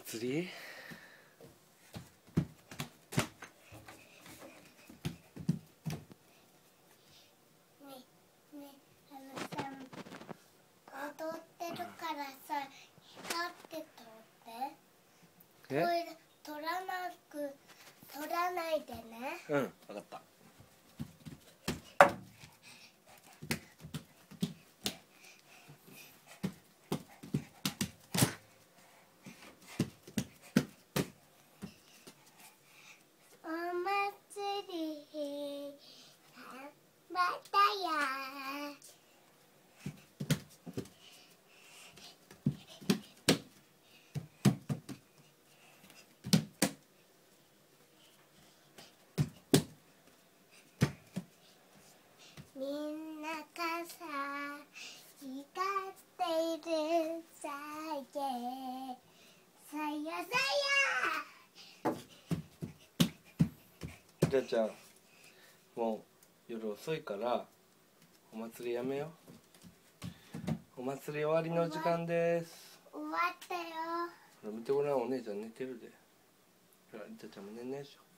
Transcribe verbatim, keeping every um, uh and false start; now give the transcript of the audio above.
祭り？ 踊ってるからさ、光って撮って。 え？ これ撮らなく、撮らないでね。 うん、分かった。 お祭りまたや。みんな傘光っているさげさやさや。 じゃあちゃん、もう夜遅いからお祭りやめよう。お祭り終わりの時間です。 終わったよ。 ほら見てごらん、お姉ちゃん寝てるで。ほら、りたちゃんも寝んねえでしょ。